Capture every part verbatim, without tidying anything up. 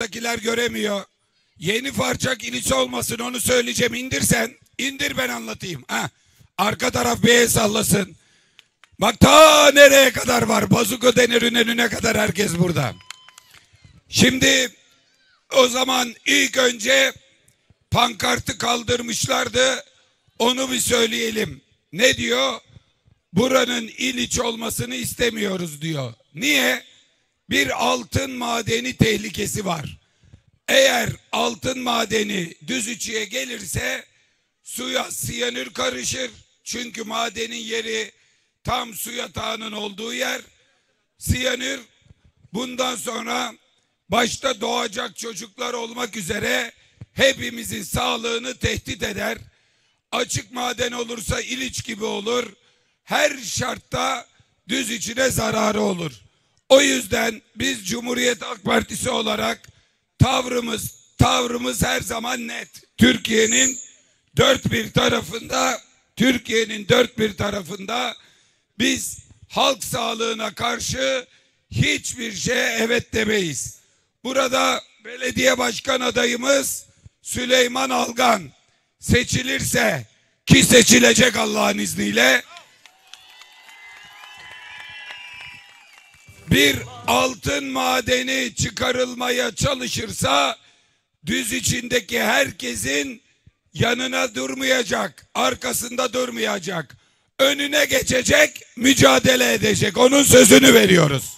Oradakiler göremiyor. Yeni Farçak İliç olmasın, onu söyleyeceğim. İndir sen. İndir, ben anlatayım. Ha. Arka taraf bir el sallasın. Bak ta nereye kadar var. Bazuka Dener'in önüne kadar herkes burada. Şimdi o zaman ilk önce pankartı kaldırmışlardı. Onu bir söyleyelim. Ne diyor? Buranın İliç olmasını istemiyoruz diyor. Niye? Bir altın madeni tehlikesi var. Eğer altın madeni Düzüçü'ye gelirse suya siyanür karışır. Çünkü madenin yeri tam su yatağının olduğu yer. Siyanür bundan sonra başta doğacak çocuklar olmak üzere hepimizin sağlığını tehdit eder. Açık maden olursa İliç gibi olur. Her şartta Düzüçü'ne zararı olur. O yüzden biz Cumhuriyet Halk Partisi olarak tavrımız tavrımız her zaman net. Türkiye'nin dört bir tarafında Türkiye'nin dört bir tarafında biz halk sağlığına karşı hiçbir şeye evet demeyiz. Burada belediye başkan adayımız Süleyman Algan seçilirse, ki seçilecek Allah'ın izniyle, bir altın madeni çıkarılmaya çalışırsa Düzüçü'ndeki herkesin yanına durmayacak, arkasında durmayacak, önüne geçecek, mücadele edecek. Onun sözünü veriyoruz.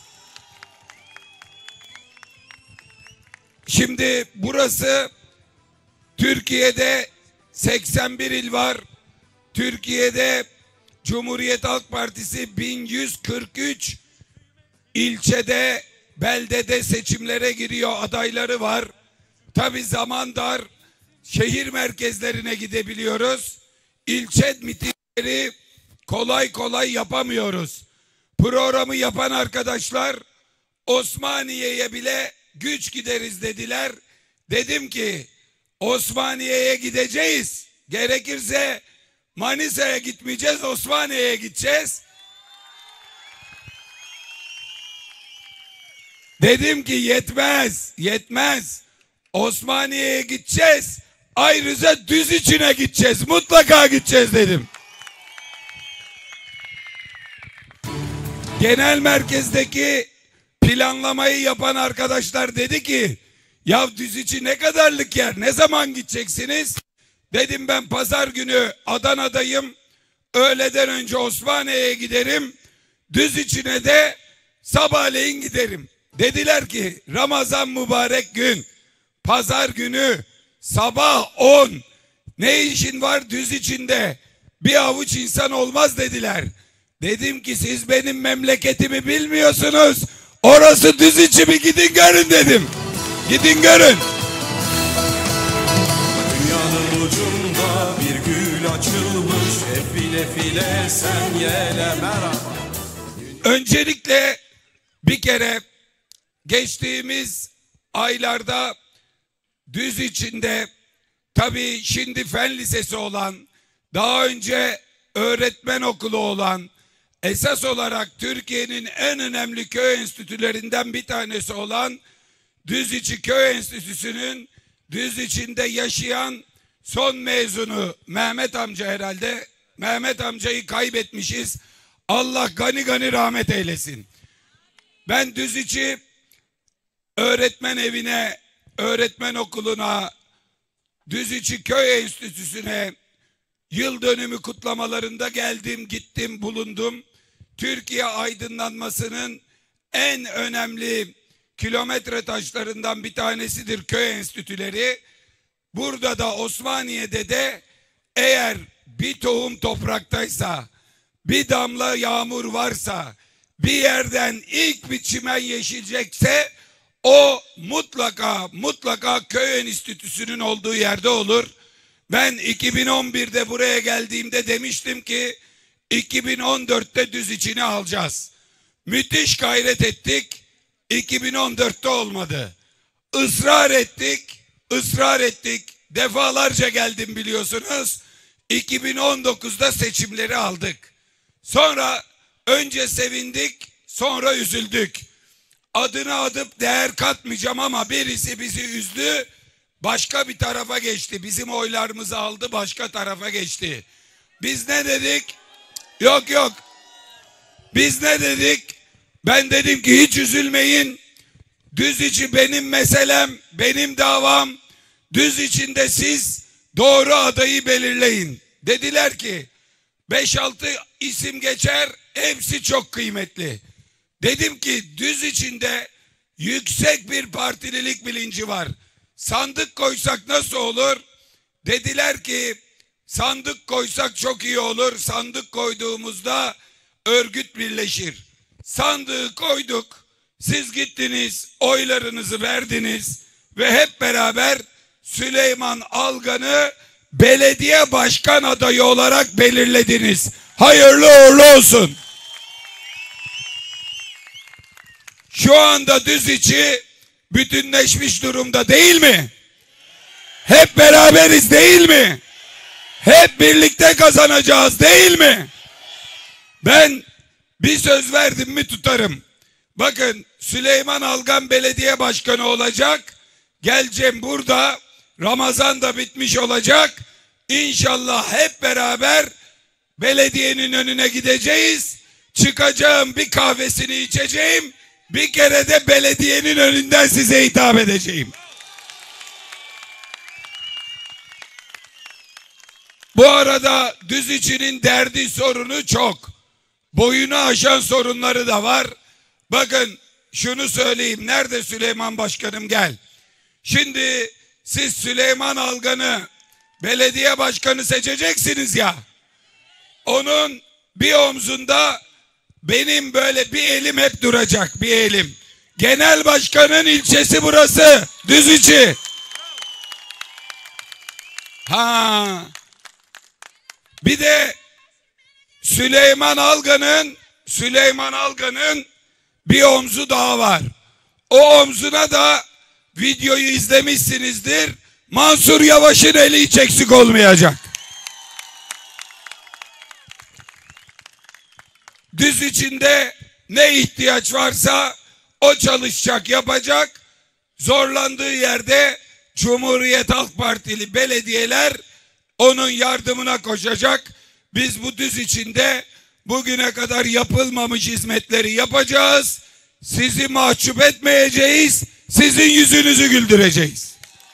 Şimdi burası, Türkiye'de seksen bir il var. Türkiye'de Cumhuriyet Halk Partisi bin yüz kırk üç ilçede, beldede seçimlere giriyor, adayları var. Tabii zaman dar, şehir merkezlerine gidebiliyoruz. İlçe mitingleri kolay kolay yapamıyoruz. Programı yapan arkadaşlar Osmaniye'ye bile güç gideriz dediler. Dedim ki Osmaniye'ye gideceğiz. Gerekirse Manisa'ya gitmeyeceğiz, Osmaniye'ye gideceğiz. Dedim ki yetmez, yetmez. Osmaniye'ye gideceğiz. Ayrıca Düzüçü'ne gideceğiz. Mutlaka gideceğiz dedim. Genel merkezdeki planlamayı yapan arkadaşlar dedi ki ya Düzüçü ne kadarlık yer, ne zaman gideceksiniz? Dedim ben pazar günü Adana'dayım. Öğleden önce Osmaniye'ye giderim. Düzüçü'ne de sabahleyin giderim. Dediler ki Ramazan mübarek gün, pazar günü sabah on, ne işin var Düzüçü'nde? Bir avuç insan olmaz dediler. Dedim ki siz benim memleketimi bilmiyorsunuz. Orası Düzüçü, bir gidin görün dedim. Gidin görün. Dünyanın ucunda bir gül açılmış, hep file file sen yele merhaba. Öncelikle bir kere geçtiğimiz aylarda Düzüçü'nde, tabii şimdi fen lisesi olan, daha önce öğretmen okulu olan, esas olarak Türkiye'nin en önemli köy enstitülerinden bir tanesi olan Düzüçü Köy Enstitüsü'nün Düzüçü'nde yaşayan son mezunu Mehmet amca herhalde. Mehmet amcayı kaybetmişiz. Allah gani gani rahmet eylesin. Ben Düzüçü öğretmen evine, öğretmen okuluna, Düzüçü Köy Enstitüsü'ne yıl dönümü kutlamalarında geldim, gittim, bulundum. Türkiye aydınlanmasının en önemli kilometre taşlarından bir tanesidir köy enstitüleri. Burada da Osmaniye'de de eğer bir tohum topraktaysa, bir damla yağmur varsa, bir yerden ilk bir çimen yeşilecekse o mutlaka mutlaka köy enstitüsünün olduğu yerde olur. Ben iki bin on birde buraya geldiğimde demiştim ki iki bin on dörtte Düzüçü'nü alacağız. Müthiş gayret ettik. iki bin on dörtte olmadı. Israr ettik, ısrar ettik. Defalarca geldim biliyorsunuz. iki bin on dokuzda seçimleri aldık. Sonra önce sevindik, sonra üzüldük. Adını adıp değer katmayacağım ama birisi bizi üzdü. Başka bir tarafa geçti. Bizim oylarımızı aldı, başka tarafa geçti. Biz ne dedik? Yok yok. Biz ne dedik? Ben dedim ki hiç üzülmeyin. Düz içi benim meselem, benim davam. Düz içinde siz doğru adayı belirleyin. Dediler ki beş altı isim geçer, hepsi çok kıymetli. Dedim ki düz içinde yüksek bir partililik bilinci var. Sandık koysak nasıl olur? Dediler ki sandık koysak çok iyi olur. Sandık koyduğumuzda örgüt birleşir. Sandığı koyduk. Siz gittiniz, oylarınızı verdiniz ve hep beraber Süleyman Algan'ı belediye başkan adayı olarak belirlediniz. Hayırlı uğurlu olsun. Şu anda düz içi bütünleşmiş durumda değil mi? Hep beraberiz değil mi? Hep birlikte kazanacağız değil mi? Ben bir söz verdim mi tutarım. Bakın Süleyman Algan belediye başkanı olacak. Geleceğim burada. Ramazan da bitmiş olacak. İnşallah hep beraber belediyenin önüne gideceğiz. Çıkacağım, bir kahvesini içeceğim. Bir kere de belediyenin önünden size hitap edeceğim. Bu arada düz içinin derdi sorunu çok. Boyunu aşan sorunları da var. Bakın şunu söyleyeyim. Nerede Süleyman Başkanım, gel. Şimdi siz Süleyman Algan'ı belediye başkanı seçeceksiniz ya. Onun bir omzunda benim böyle bir elim hep duracak, bir elim. Genel başkanın ilçesi burası. Düziçi. Ha. Bir de Süleyman Algan'ın Süleyman Algan'ın bir omzu daha var. O omzuna da videoyu izlemişsinizdir. Mansur Yavaş'ın eli hiç eksik olmayacak. Düz içinde ne ihtiyaç varsa o çalışacak, yapacak. Zorlandığı yerde Cumhuriyet Halk Partili belediyeler onun yardımına koşacak. Biz bu düz içinde bugüne kadar yapılmamış hizmetleri yapacağız. Sizi mahcup etmeyeceğiz. Sizin yüzünüzü güldüreceğiz.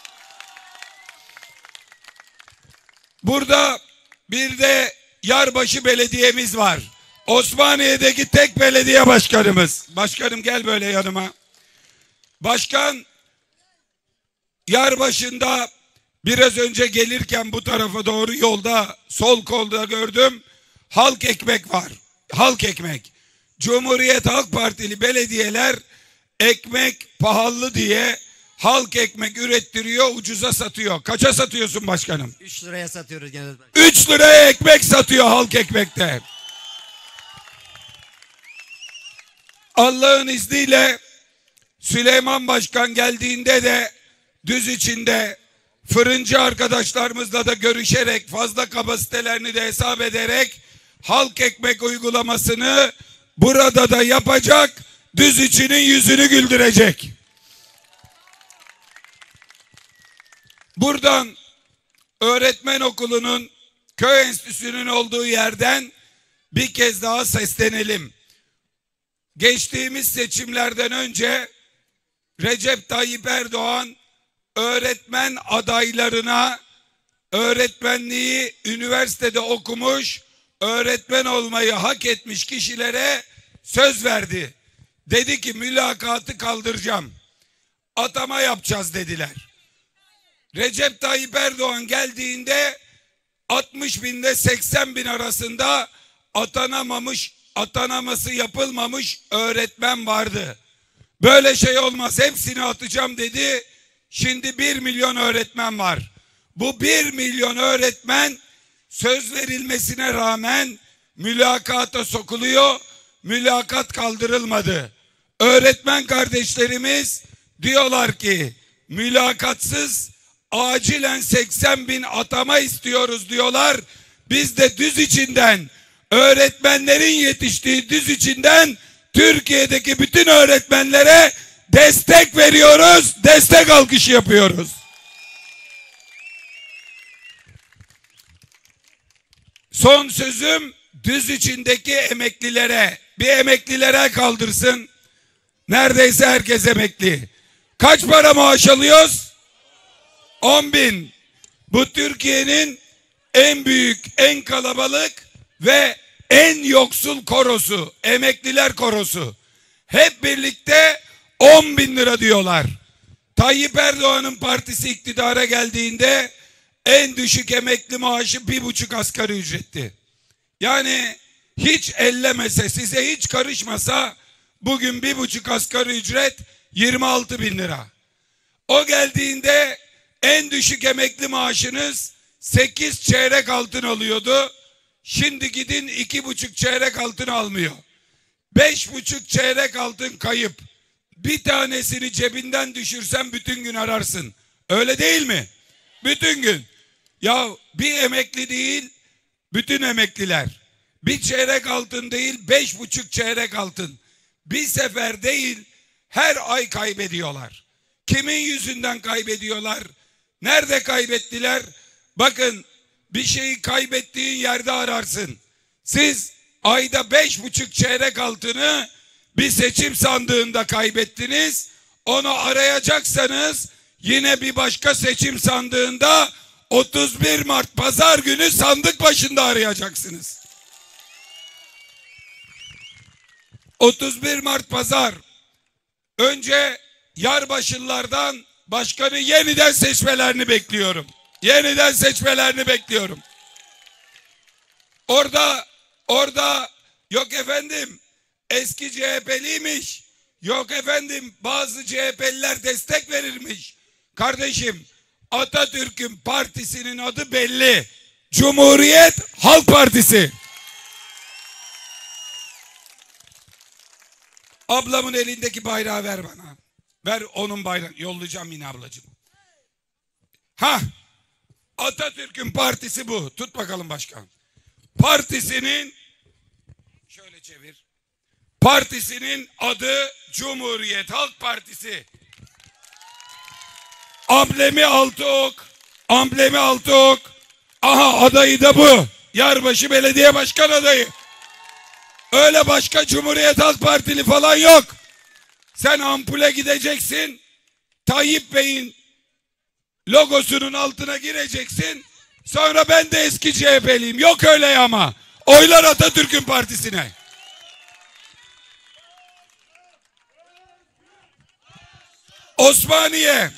Burada bir de Yarbaşı Belediye'miz var. Osmaniye'deki tek belediye başkanımız. Başkanım gel böyle yanıma. Başkan Yarbaşı'nda biraz önce gelirken bu tarafa doğru yolda sol kolda gördüm. Halk ekmek var. Halk ekmek. Cumhuriyet Halk Partili belediyeler ekmek pahalı diye halk ekmek ürettiriyor, ucuza satıyor. Kaça satıyorsun başkanım? üç liraya satıyoruz genel başkanım. üç liraya ekmek satıyor halk ekmekte. Allah'ın izniyle Süleyman Başkan geldiğinde de düz içinde fırıncı arkadaşlarımızla da görüşerek, fazla kapasitelerini de hesap ederek halk ekmek uygulamasını burada da yapacak, düz içinin yüzünü güldürecek. Buradan öğretmen okulunun, köy enstitüsünün olduğu yerden bir kez daha seslenelim. Geçtiğimiz seçimlerden önce Recep Tayyip Erdoğan öğretmen adaylarına öğretmenliği üniversitede okumuş, öğretmen olmayı hak etmiş kişilere söz verdi. Dedi ki mülakatı kaldıracağım. Atama yapacağız dediler. Recep Tayyip Erdoğan geldiğinde altmış binde seksen bin arasında atanamamış, atanaması yapılmamış öğretmen vardı. Böyle şey olmaz, hepsini atacağım dedi. Şimdi bir milyon öğretmen var. Bu bir milyon öğretmen söz verilmesine rağmen mülakata sokuluyor. Mülakat kaldırılmadı. Öğretmen kardeşlerimiz diyorlar ki mülakatsız acilen seksen bin atama istiyoruz diyorlar. Biz de düz içinden, öğretmenlerin yetiştiği düz içinden Türkiye'deki bütün öğretmenlere destek veriyoruz, destek alkışı yapıyoruz. Son sözüm Düz içindeki emeklilere, bir emeklilere kaldırsın. Neredeyse herkes emekli. Kaç para maaş alıyoruz? on bin. Bu Türkiye'nin en büyük, en kalabalık ve en yoksul korosu, emekliler korosu. Hep birlikte on bin lira diyorlar. Tayyip Erdoğan'ın partisi iktidara geldiğinde en düşük emekli maaşı bir buçuk asgari ücretti. Yani hiç ellemese, size hiç karışmasa bugün bir buçuk asgari ücret yirmi altı bin lira. O geldiğinde en düşük emekli maaşınız sekiz çeyrek altın alıyordu. Şimdi gidin iki buçuk çeyrek altın almıyor. Beş buçuk çeyrek altın kayıp. Bir tanesini cebinden düşürsen bütün gün ararsın. Öyle değil mi? Bütün gün. Ya bir emekli değil, bütün emekliler. Bir çeyrek altın değil, beş buçuk çeyrek altın. Bir sefer değil, her ay kaybediyorlar. Kimin yüzünden kaybediyorlar? Nerede kaybettiler? Bakın, bir şeyi kaybettiğin yerde ararsın. Siz ayda beş buçuk çeyrek altını bir seçim sandığında kaybettiniz. Onu arayacaksanız yine bir başka seçim sandığında otuz bir Mart pazar günü sandık başında arayacaksınız. otuz bir Mart pazar. Önce Yarbaşılılardan başkanı yeniden seçmelerini bekliyorum. Yeniden seçmelerini bekliyorum. Orada orada yok efendim eski C H P'liymiş. Yok efendim bazı C H P'liler destek verirmiş. Kardeşim, Atatürk'ün partisinin adı belli. Cumhuriyet Halk Partisi. Ablamın elindeki bayrağı ver bana. Ver onun bayrağını. Yollayacağım yine ablacığım. Ha, Atatürk'ün partisi bu. Tut bakalım başkan. Partisinin şöyle çevir. Partisinin adı Cumhuriyet Halk Partisi. Amblemi altı ok. Amblemi altı ok. Aha, adayı da bu. Yarbaşı Belediye Başkan adayı. Öyle başka Cumhuriyet Halk Partili falan yok. Sen ampule gideceksin. Tayyip Bey'in logosunun altına gireceksin. Sonra ben de eski C H P'liyim. Yok öyle ama. Oylar Atatürk'ün partisine. Osmaniye.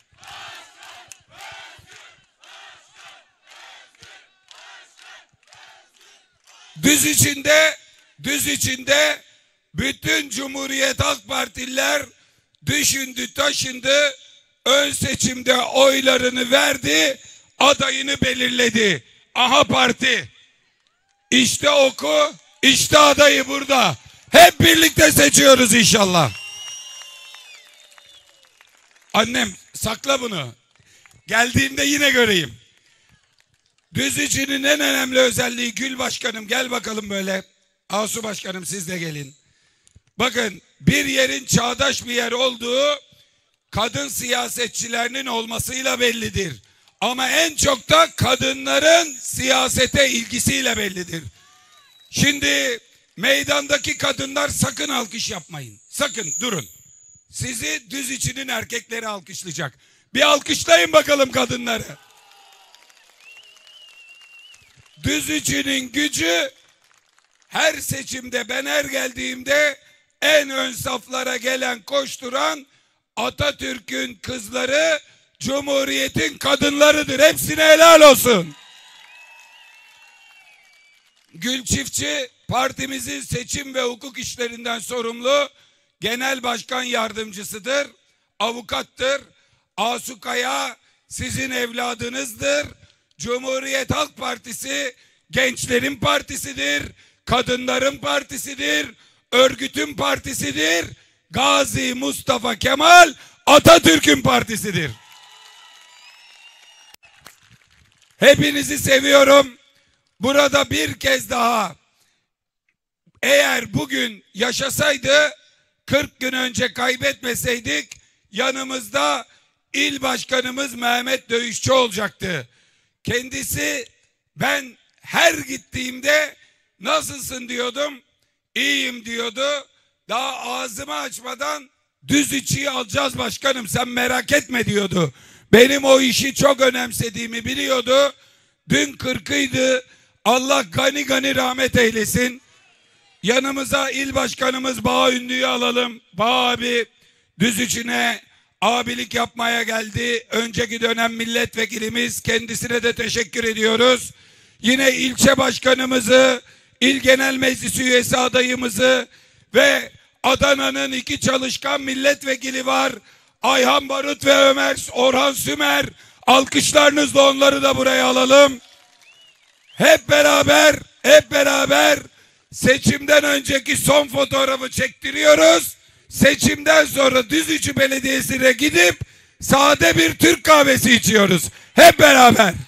Düz içinde, düz içinde bütün Cumhuriyet Halk Partililer düşündü, taşındı, ön seçimde oylarını verdi, adayını belirledi. Aha parti. İşte oku, işte adayı burada. Hep birlikte seçiyoruz inşallah. Annem sakla bunu. Geldiğimde yine göreyim. Düzücü'nün en önemli özelliği, Gül Başkanım gel bakalım böyle. Asu Başkanım siz de gelin. Bakın, bir yerin çağdaş bir yer olduğu kadın siyasetçilerinin olmasıyla bellidir. Ama en çok da kadınların siyasete ilgisiyle bellidir. Şimdi meydandaki kadınlar sakın alkış yapmayın. Sakın durun. Sizi Düzücü'nün erkekleri alkışlayacak. Bir alkışlayın bakalım kadınları. Düzücü'nün gücü, her seçimde ben her geldiğimde en ön saflara gelen, koşturan Atatürk'ün kızları, Cumhuriyet'in kadınlarıdır. Hepsine helal olsun. Gül Çiftçi partimizin seçim ve hukuk işlerinden sorumlu genel başkan yardımcısıdır, avukattır. Asu Kaya sizin evladınızdır. Cumhuriyet Halk Partisi gençlerin partisidir, kadınların partisidir, örgütün partisidir. Gazi Mustafa Kemal Atatürk'ün partisidir. Hepinizi seviyorum. Burada bir kez daha eğer bugün yaşasaydı, kırk gün önce kaybetmeseydik, yanımızda il başkanımız Mehmet Dövüşçü olacaktı. Kendisi, ben her gittiğimde nasılsın diyordum, iyiyim diyordu. Daha ağzımı açmadan düz içiyi alacağız başkanım, sen merak etme diyordu. Benim o işi çok önemsediğimi biliyordu. Dün kırkıydı. Allah gani gani rahmet eylesin. Yanımıza il başkanımız Bağ Ünlü'yü alalım. Bağ abi düz içine abilik yapmaya geldi. Önceki dönem milletvekilimiz, kendisine de teşekkür ediyoruz. Yine ilçe başkanımızı, il genel meclis üyesi adayımızı ve Adana'nın iki çalışkan milletvekili var. Ayhan Barut ve Ömer Orhan Sümer. Alkışlarınızla onları da buraya alalım. Hep beraber, hep beraber seçimden önceki son fotoğrafı çektiriyoruz. Seçimden sonra Düzücü Belediyesi'ne gidip sade bir Türk kahvesi içiyoruz. Hep beraber.